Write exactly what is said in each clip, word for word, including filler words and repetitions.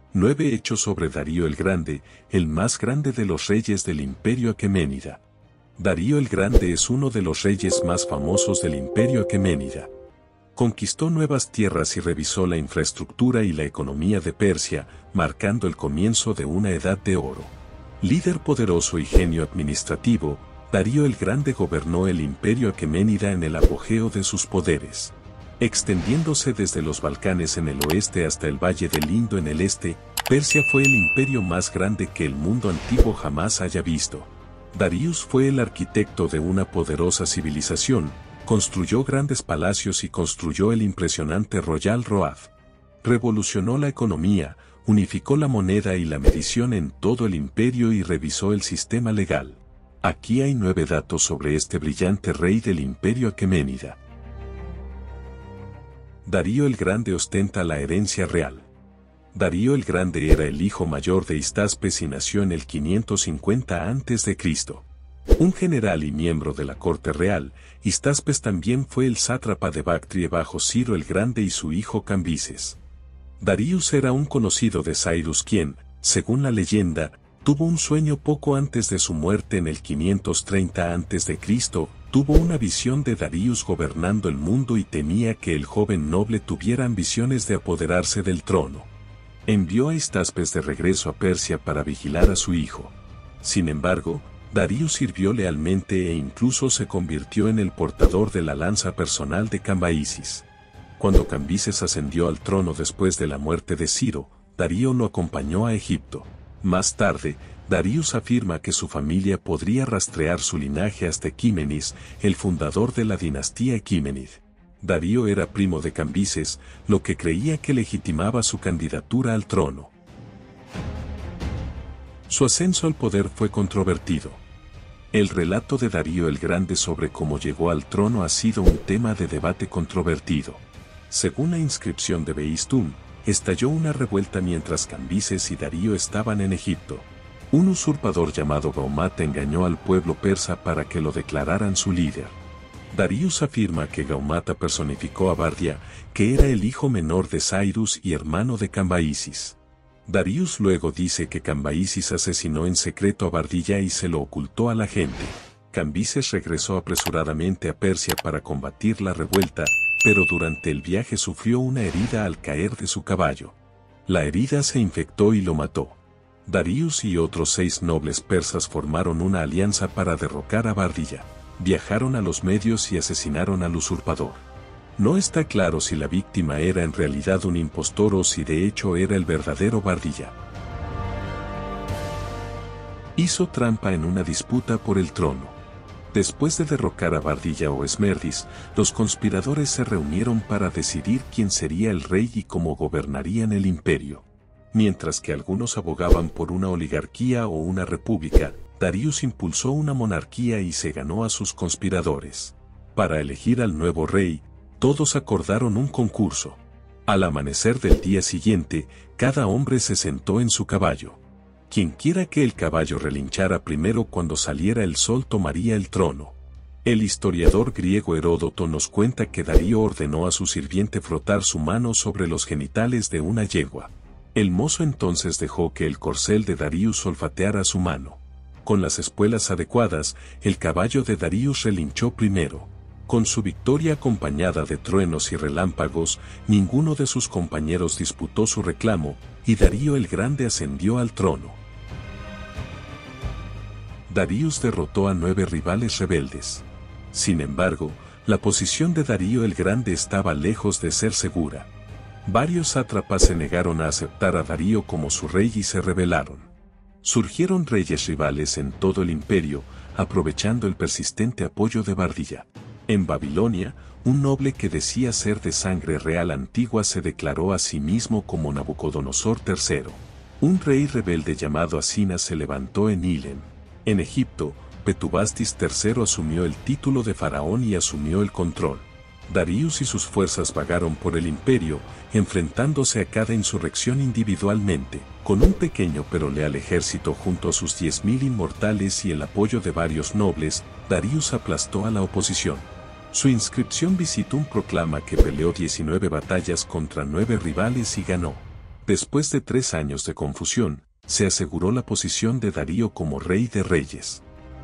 Nueve hechos sobre Darío el Grande, el más grande de los reyes del Imperio Aqueménida. Darío el Grande es uno de los reyes más famosos del Imperio Aqueménida. Conquistó nuevas tierras y revisó la infraestructura y la economía de Persia, marcando el comienzo de una edad de oro. Líder poderoso y genio administrativo, Darío el Grande gobernó el Imperio Aqueménida en el apogeo de sus poderes. Extendiéndose desde los Balcanes en el oeste hasta el Valle del Indo en el este, Persia fue el imperio más grande que el mundo antiguo jamás haya visto. Daríus fue el arquitecto de una poderosa civilización, construyó grandes palacios y construyó el impresionante Royal Road. Revolucionó la economía, unificó la moneda y la medición en todo el imperio y revisó el sistema legal. Aquí hay nueve datos sobre este brillante rey del Imperio Aqueménida. Darío el Grande ostenta la herencia real. Darío el Grande era el hijo mayor de Histaspes y nació en el quinientos cincuenta antes de Cristo Un general y miembro de la corte real, Histaspes también fue el sátrapa de Bactria bajo Ciro el Grande y su hijo Cambises. Daríus era un conocido de Cyrus quien, según la leyenda, tuvo un sueño poco antes de su muerte en el quinientos treinta antes de Cristo Tuvo una visión de Daríus gobernando el mundo y temía que el joven noble tuviera ambiciones de apoderarse del trono. Envió a Histaspes de regreso a Persia para vigilar a su hijo. Sin embargo, Daríus sirvió lealmente e incluso se convirtió en el portador de la lanza personal de Cambises. Cuando Cambises ascendió al trono después de la muerte de Ciro, Darío lo acompañó a Egipto. Más tarde, Daríus afirma que su familia podría rastrear su linaje hasta Equímenes, el fundador de la dinastía Equímenid. Darío era primo de Cambises, lo que creía que legitimaba su candidatura al trono. Su ascenso al poder fue controvertido. El relato de Darío el Grande sobre cómo llegó al trono ha sido un tema de debate controvertido. Según la inscripción de Behistún, estalló una revuelta mientras Cambises y Darío estaban en Egipto. Un usurpador llamado Gaumata engañó al pueblo persa para que lo declararan su líder. Daríus afirma que Gaumata personificó a Bardia, que era el hijo menor de Cyrus y hermano de Cambises. Daríus luego dice que Cambises asesinó en secreto a Bardia y se lo ocultó a la gente. Cambises regresó apresuradamente a Persia para combatir la revuelta, pero durante el viaje sufrió una herida al caer de su caballo. La herida se infectó y lo mató. Daríus y otros seis nobles persas formaron una alianza para derrocar a Bardia. Viajaron a los medios y asesinaron al usurpador. No está claro si la víctima era en realidad un impostor o si de hecho era el verdadero Bardia. Hizo trampa en una disputa por el trono. Después de derrocar a Bardia o Esmerdis, los conspiradores se reunieron para decidir quién sería el rey y cómo gobernarían el imperio. Mientras que algunos abogaban por una oligarquía o una república, Daríus impulsó una monarquía y se ganó a sus conspiradores. Para elegir al nuevo rey, todos acordaron un concurso. Al amanecer del día siguiente, cada hombre se sentó en su caballo. Quien quiera que el caballo relinchara primero cuando saliera el sol tomaría el trono. El historiador griego Heródoto nos cuenta que Darío ordenó a su sirviente frotar su mano sobre los genitales de una yegua. El mozo entonces dejó que el corcel de Daríus olfateara su mano. Con las espuelas adecuadas, el caballo de Daríus relinchó primero. Con su victoria acompañada de truenos y relámpagos, ninguno de sus compañeros disputó su reclamo, y Darío el Grande ascendió al trono. Daríus derrotó a nueve rivales rebeldes. Sin embargo, la posición de Darío el Grande estaba lejos de ser segura. Varios sátrapas se negaron a aceptar a Darío como su rey y se rebelaron. Surgieron reyes rivales en todo el imperio, aprovechando el persistente apoyo de Bardia. En Babilonia, un noble que decía ser de sangre real antigua se declaró a sí mismo como Nabucodonosor tercero. Un rey rebelde llamado Asina se levantó en Ilem. En Egipto, Petubastis tercero asumió el título de faraón y asumió el control. Daríus y sus fuerzas vagaron por el imperio, enfrentándose a cada insurrección individualmente. Con un pequeño pero leal ejército junto a sus diez mil inmortales y el apoyo de varios nobles, Daríus aplastó a la oposición. Su inscripción Visitum proclama que peleó diecinueve batallas contra nueve rivales y ganó. Después de tres años de confusión, se aseguró la posición de Darío como rey de reyes.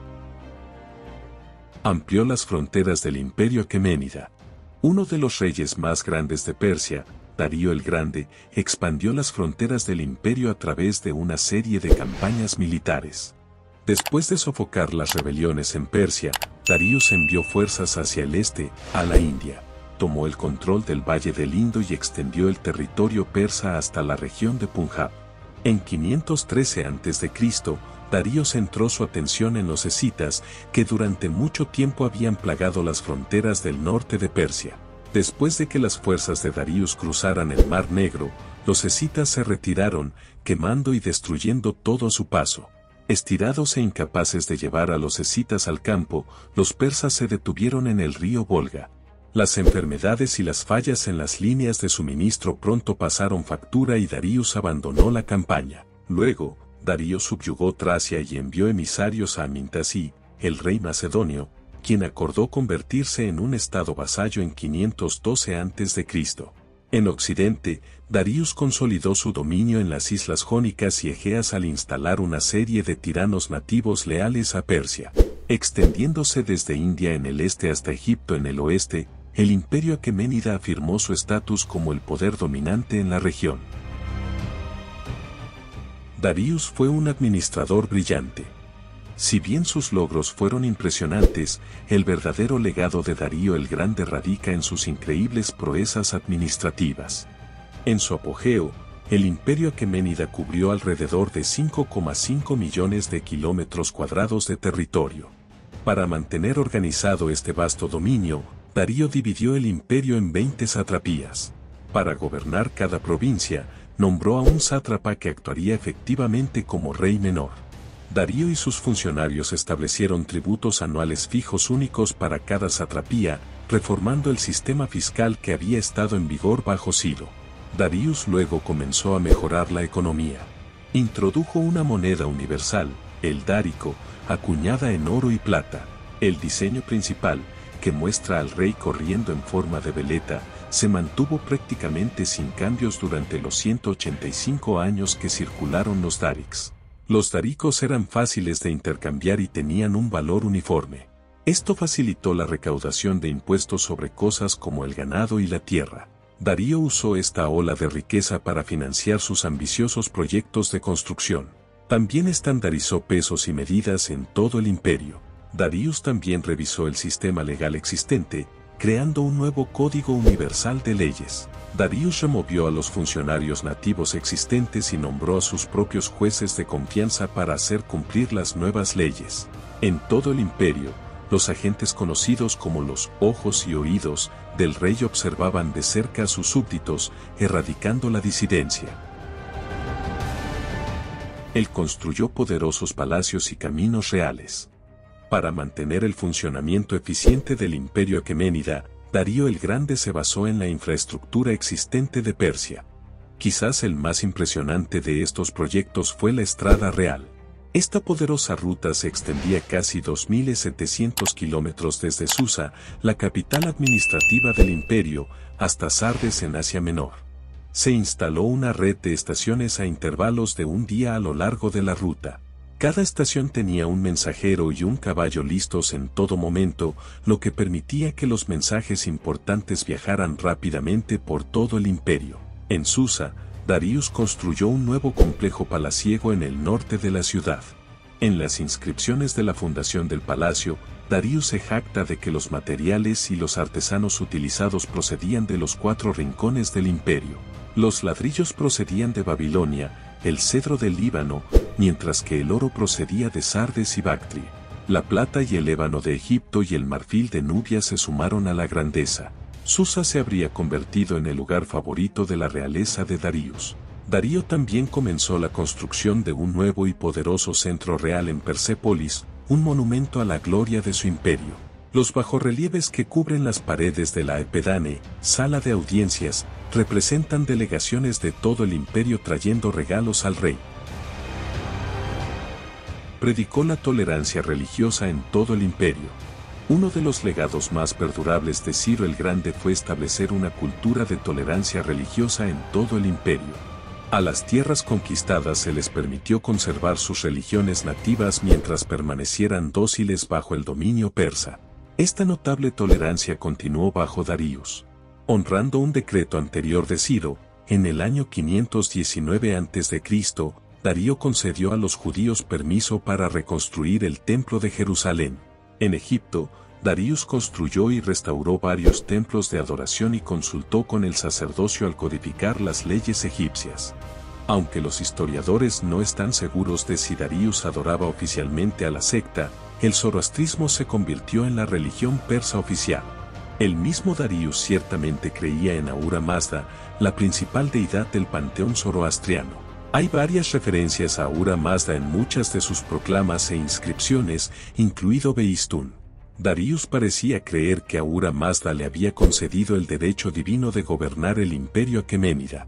Amplió las fronteras del Imperio Aqueménida. Uno de los reyes más grandes de Persia, Darío el Grande, expandió las fronteras del imperio a través de una serie de campañas militares. Después de sofocar las rebeliones en Persia, Darío envió fuerzas hacia el este, a la India. Tomó el control del Valle del Indo y extendió el territorio persa hasta la región de Punjab. En quinientos trece antes de Cristo, Darío centró su atención en los escitas, que durante mucho tiempo habían plagado las fronteras del norte de Persia. Después de que las fuerzas de Darío cruzaran el Mar Negro, los escitas se retiraron, quemando y destruyendo todo a su paso. Estirados e incapaces de llevar a los escitas al campo, los persas se detuvieron en el río Volga. Las enfermedades y las fallas en las líneas de suministro pronto pasaron factura y Darío abandonó la campaña. Luego, Darío subyugó Tracia y envió emisarios a Amintasí, el rey macedonio, quien acordó convertirse en un estado vasallo en quinientos doce antes de Cristo. En Occidente, Darío consolidó su dominio en las islas jónicas y egeas al instalar una serie de tiranos nativos leales a Persia. Extendiéndose desde India en el este hasta Egipto en el oeste, el Imperio Aqueménida afirmó su estatus como el poder dominante en la región. Darío fue un administrador brillante. Si bien sus logros fueron impresionantes, el verdadero legado de Darío el Grande radica en sus increíbles proezas administrativas. En su apogeo, el Imperio Aqueménida cubrió alrededor de cinco coma cinco millones de kilómetros cuadrados de territorio. Para mantener organizado este vasto dominio, Darío dividió el imperio en veinte satrapías. Para gobernar cada provincia, nombró a un sátrapa que actuaría efectivamente como rey menor. Darío y sus funcionarios establecieron tributos anuales fijos únicos para cada satrapía, reformando el sistema fiscal que había estado en vigor bajo Ciro. Darío luego comenzó a mejorar la economía. Introdujo una moneda universal, el dárico, acuñada en oro y plata. El diseño principal, que muestra al rey corriendo en forma de veleta, se mantuvo prácticamente sin cambios durante los ciento ochenta y cinco años que circularon los dárics. Los dáricos eran fáciles de intercambiar y tenían un valor uniforme. Esto facilitó la recaudación de impuestos sobre cosas como el ganado y la tierra. Darío usó esta ola de riqueza para financiar sus ambiciosos proyectos de construcción. También estandarizó pesos y medidas en todo el imperio. Darío también revisó el sistema legal existente, creando un nuevo Código Universal de Leyes. Darío removió a los funcionarios nativos existentes y nombró a sus propios jueces de confianza para hacer cumplir las nuevas leyes. En todo el imperio, los agentes conocidos como los ojos y oídos del rey observaban de cerca a sus súbditos, erradicando la disidencia. Él construyó poderosos palacios y caminos reales. Para mantener el funcionamiento eficiente del Imperio Aqueménida, Darío el Grande se basó en la infraestructura existente de Persia. Quizás el más impresionante de estos proyectos fue la Estrada Real. Esta poderosa ruta se extendía casi dos mil setecientos kilómetros desde Susa, la capital administrativa del imperio, hasta Sardes en Asia Menor. Se instaló una red de estaciones a intervalos de un día a lo largo de la ruta. Cada estación tenía un mensajero y un caballo listos en todo momento, lo que permitía que los mensajes importantes viajaran rápidamente por todo el imperio. En Susa, Darío construyó un nuevo complejo palaciego en el norte de la ciudad. En las inscripciones de la fundación del palacio, Darío se jacta de que los materiales y los artesanos utilizados procedían de los cuatro rincones del imperio. Los ladrillos procedían de Babilonia, el cedro del Líbano, mientras que el oro procedía de Sardes y Bactria. La plata y el ébano de Egipto y el marfil de Nubia se sumaron a la grandeza. Susa se habría convertido en el lugar favorito de la realeza de Darío. Darío también comenzó la construcción de un nuevo y poderoso centro real en Persépolis, un monumento a la gloria de su imperio. Los bajorrelieves que cubren las paredes de la Epedane, sala de audiencias, representan delegaciones de todo el imperio trayendo regalos al rey. Predicó la tolerancia religiosa en todo el imperio. Uno de los legados más perdurables de Ciro el Grande fue establecer una cultura de tolerancia religiosa en todo el imperio. A las tierras conquistadas se les permitió conservar sus religiones nativas mientras permanecieran dóciles bajo el dominio persa. Esta notable tolerancia continuó bajo Daríos. Honrando un decreto anterior de Ciro, en el año quinientos diecinueve antes de Cristo, Darío concedió a los judíos permiso para reconstruir el Templo de Jerusalén. En Egipto, Daríos construyó y restauró varios templos de adoración y consultó con el sacerdocio al codificar las leyes egipcias. Aunque los historiadores no están seguros de si Daríos adoraba oficialmente a la secta, el zoroastrismo se convirtió en la religión persa oficial. El mismo Daríos ciertamente creía en Ahura Mazda, la principal deidad del panteón zoroastriano. Hay varias referencias a Ahura Mazda en muchas de sus proclamas e inscripciones, incluido Behistún. Daríos parecía creer que Ahura Mazda le había concedido el derecho divino de gobernar el imperio aqueménida.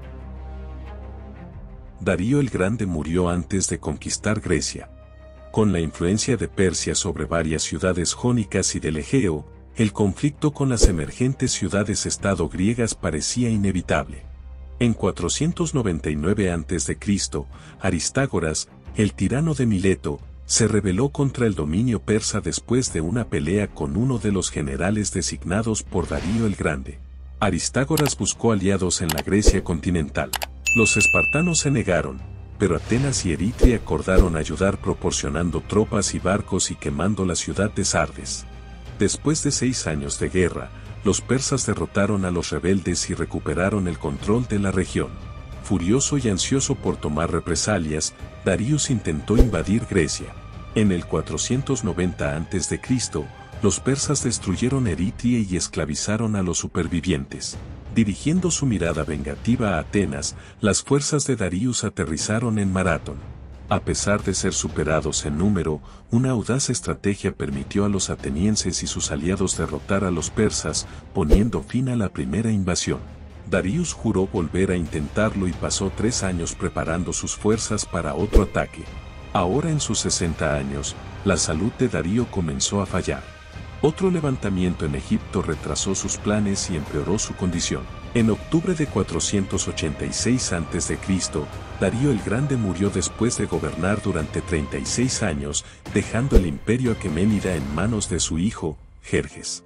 Darío el Grande murió antes de conquistar Grecia. Con la influencia de Persia sobre varias ciudades jónicas y del Egeo, el conflicto con las emergentes ciudades-estado griegas parecía inevitable. En cuatrocientos noventa y nueve antes de Cristo, Aristágoras, el tirano de Mileto, se rebeló contra el dominio persa después de una pelea con uno de los generales designados por Darío el Grande. Aristágoras buscó aliados en la Grecia continental. Los espartanos se negaron, pero Atenas y Eritrea acordaron ayudar proporcionando tropas y barcos y quemando la ciudad de Sardes. Después de seis años de guerra, los persas derrotaron a los rebeldes y recuperaron el control de la región. Furioso y ansioso por tomar represalias, Daríos intentó invadir Grecia. En el cuatrocientos noventa antes de Cristo, los persas destruyeron Eritrea y esclavizaron a los supervivientes. Dirigiendo su mirada vengativa a Atenas, las fuerzas de Daríos aterrizaron en Maratón. A pesar de ser superados en número, una audaz estrategia permitió a los atenienses y sus aliados derrotar a los persas, poniendo fin a la primera invasión. Daríos juró volver a intentarlo y pasó tres años preparando sus fuerzas para otro ataque. Ahora en sus sesenta años, la salud de Darío comenzó a fallar. Otro levantamiento en Egipto retrasó sus planes y empeoró su condición. En octubre de cuatrocientos ochenta y seis antes de Cristo, Darío el Grande murió después de gobernar durante treinta y seis años, dejando el imperio aqueménida en manos de su hijo, Jerjes.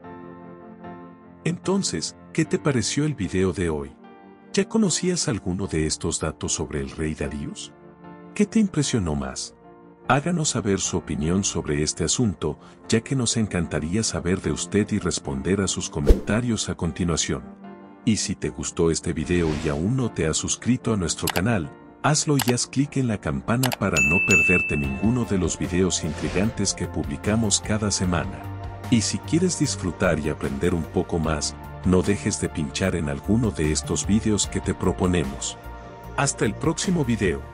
Entonces, ¿qué te pareció el video de hoy? ¿Ya conocías alguno de estos datos sobre el rey Daríos? ¿Qué te impresionó más? Háganos saber su opinión sobre este asunto, ya que nos encantaría saber de usted y responder a sus comentarios a continuación. Y si te gustó este video y aún no te has suscrito a nuestro canal, hazlo y haz clic en la campana para no perderte ninguno de los videos intrigantes que publicamos cada semana. Y si quieres disfrutar y aprender un poco más, no dejes de pinchar en alguno de estos videos que te proponemos. Hasta el próximo video.